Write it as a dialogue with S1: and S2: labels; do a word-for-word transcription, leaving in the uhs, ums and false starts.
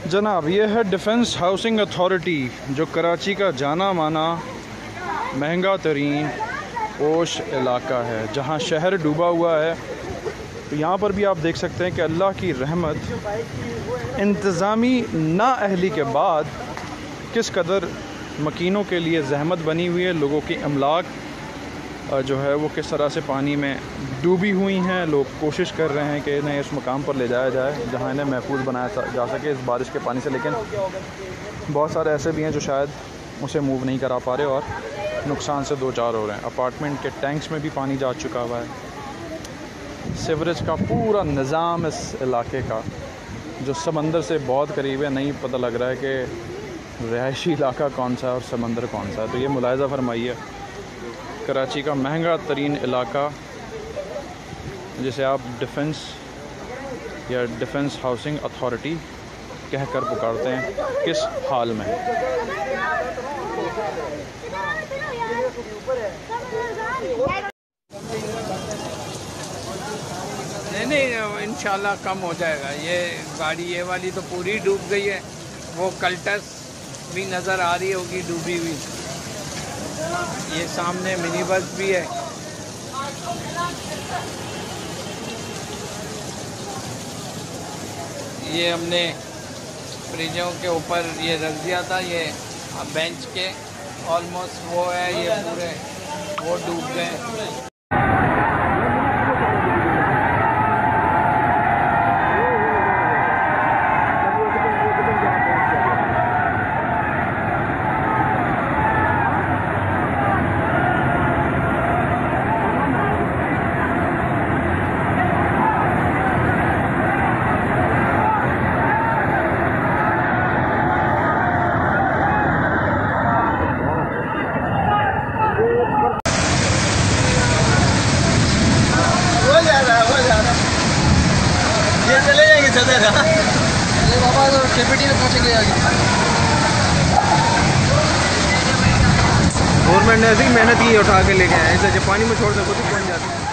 S1: जनाब, ये है डिफेंस हाउसिंग अथॉरिटी, जो कराची का जाना माना महंगा तरीन पोश इलाका है, जहाँ शहर डूबा हुआ है। तो यहाँ पर भी आप देख सकते हैं कि अल्लाह की रहमत इंतज़ामी नाअहली के बाद किस कदर मकीनों के लिए जहमत बनी हुई है। लोगों की अमलाक जो है वो किस तरह से पानी में डूबी हुई हैं। लोग कोशिश कर रहे हैं कि इन्हें इस मुकाम पर ले जाया जाए जहाँ इन्हें महफूज बनाया जा सके इस बारिश के पानी से, लेकिन बहुत सारे ऐसे भी हैं जो शायद उसे मूव नहीं करा पा रहे और नुकसान से दो चार हो रहे हैं। अपार्टमेंट के टैंक्स में भी पानी जा चुका हुआ है। सीवरेज का पूरा निज़ाम इस इलाके का, जो समंदर से बहुत करीब है, नहीं पता लग रहा है कि रिहायशी इलाका कौन सा है और समंदर कौन सा है। तो ये मुलाहिज़ा फरमाइए, कराची का महंगा तरीन इलाका जिसे आप डिफेंस या डिफेंस हाउसिंग अथॉरिटी कहकर पुकारते हैं, किस हाल में है।
S2: नहीं नहीं इंशाल्लाह कम हो जाएगा। ये गाड़ी ये वाली तो पूरी डूब गई है, वो कल्टस भी नज़र आ रही होगी डूबी हुई। ये सामने मिनी बस भी है। ये हमने फ्रिजों के ऊपर ये रख दिया था, ये बेंच के ऑलमोस्ट वो है, ये पूरे वो डूब गए।
S3: ये चले जाएंगे चलते ना अरे बाबा, तो केपीटी में पहुँचेंगे आगे। गवर्नमेंट ने ऐसी मेहनत की, उठा के लेके आए, ऐसे पानी में छोड़ दो खुद ही पहुँच जाते हैं।